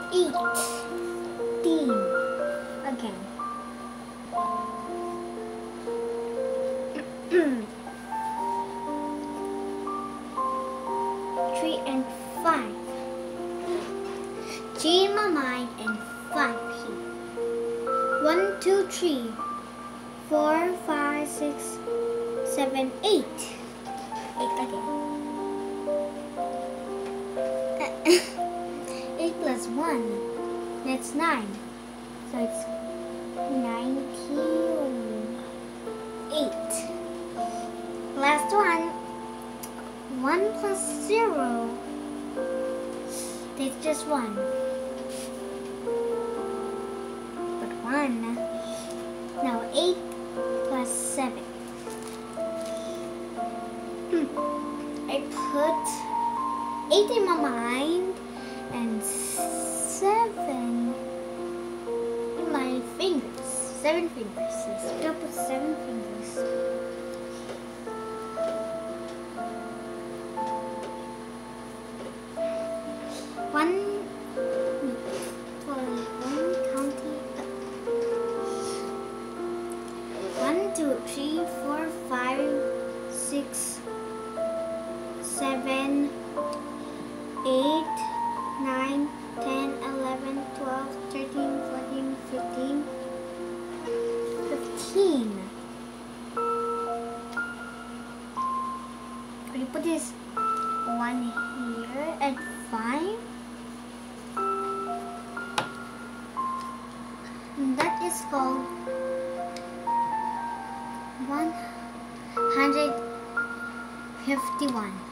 18 again. 3 and 5. G in my mind and 5 here. 1, 2, 3, 4, 5, 6, 7, 8. 8 again. 8 plus 1, that's 9. So it's 98. Last one. 1 plus 0. That's just 1. But 1. Now 8 plus 7. I put 8 in my mind and 7 in my fingers. 7 fingers. Yes, I put 7 fingers. One, 2, 3, 4, 5, 6, 7, 8, 9, 10, 11, 12, 13, 14, 15, 15. We put this 1 here and 5. And that is called 151.